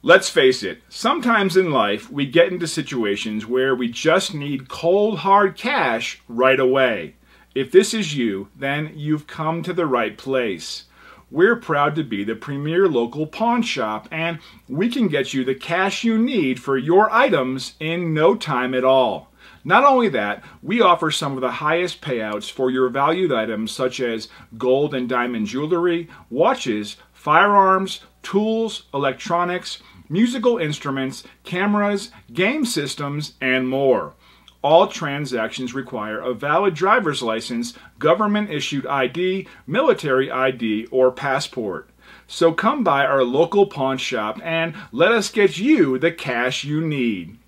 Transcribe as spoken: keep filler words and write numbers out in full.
Let's face it, sometimes in life we get into situations where we just need cold hard cash right away. If this is you, then you've come to the right place. We're proud to be the premier local pawn shop, and we can get you the cash you need for your items in no time at all. Not only that, we offer some of the highest payouts for your valued items such as gold and diamond jewelry, watches, firearms, tools, electronics, musical instruments, cameras, game systems, and more. All transactions require a valid driver's license, government-issued I D, military I D, or passport. So come by our local pawn shop and let us get you the cash you need.